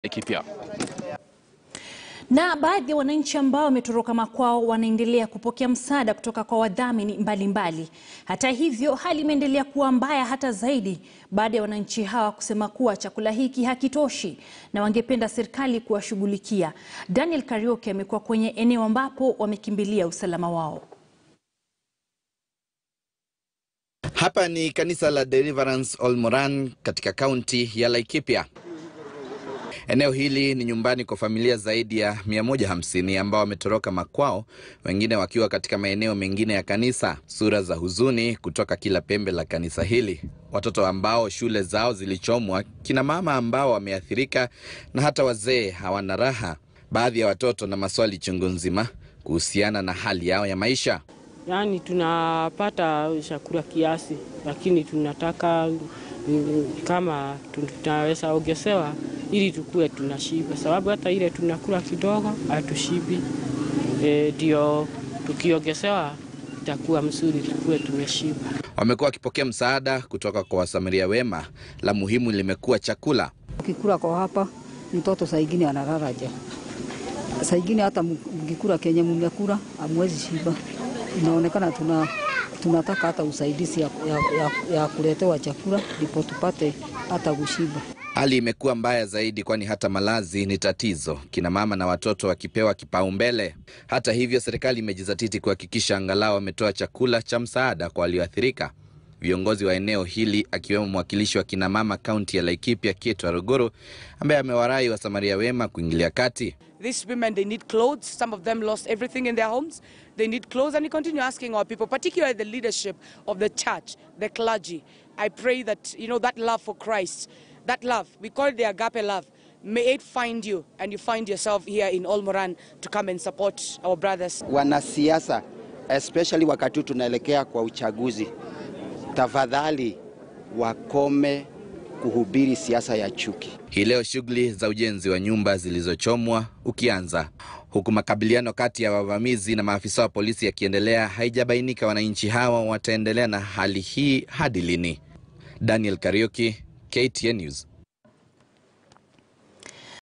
Laikipia. Na baadhi ya wananchi ambao wametoroka makwao wanaendelea kupokea msaada kutoka kwa wadhamini mbalimbali. Hata hivyo, hali imeendelea kuwa mbaya hata zaidi baada ya wananchi hawa kusema kuwa chakula hiki hakitoshi na wangependa serikali kuwashughulikia. Daniel Karioke amekuwa kwenye eneo ambapo wamekimbilia usalama wao. Hapa ni kanisa la Deliverance Olmoran katika kaunti ya Laikipia. Eneo hili ni nyumbani kwa familia zaidi ya 150 ambao wametoroka makwao, wengine wakiwa katika maeneo mengine ya kanisa. Sura za huzuni kutoka kila pembe la kanisa hili. Watoto ambao shule zao zilichomwa, kina mama ambao wameathirika na hata wazee hawana raha. Baadhi ya watoto na maswali chungu nzima kuhusiana na hali yao ya maisha. Yani tunapata chakula kiasi, lakini tunataka kama tunaweza ongezewa ili tukue tunashiba, sababu hata ile tunakula kidogo hatushibi. Ndio tukiongezewa itakuwa mzuri, tukue tumeshiba. Wamekuwa wakipokea msaada kutoka kwa wasamaria wema. La muhimu limekuwa chakula. Ukikula kwa hapa mtoto saa ingine analala njaa. Saa ingine hata mkikula kenye mmekula hamwezi shiba. Inaonekana tunataka hata usaidizi ya kuletewa chakula ndipo tupate hata kushiba. Hali imekuwa mbaya zaidi kwani hata malazi ni tatizo, kina mama na watoto wakipewa kipaumbele. Hata hivyo, serikali imejizatiti kuhakikisha angalau wametoa chakula cha msaada kwa walioathirika. Viongozi wa eneo hili akiwemo mwakilishi wa kina mama kaunti ya Laikipia Ruguru ambaye amewarai wasamaria wema kuingilia kati. These women, they need clothes. Some of them lost everything in their homes. They need clothes, and we continue asking our people, particularly the leadership of the church, the clergy. I pray that, that love for Christ, that love, we call it the agape love, may it find you and you find yourself here in Olmoran to come and support our brothers. Wanasiasa, especially wakati tunaelekea kwa uchaguzi, tafadhali wakome kuhubiri siasa ya chuki. Hii leo shughuli za ujenzi wa nyumba zilizochomwa ukianza, huku makabiliano kati ya wavamizi na maafisa wa polisi yakiendelea. Haijabainika wananchi hawa wataendelea na hali hii hadi lini. Daniel Karioke, KTN News.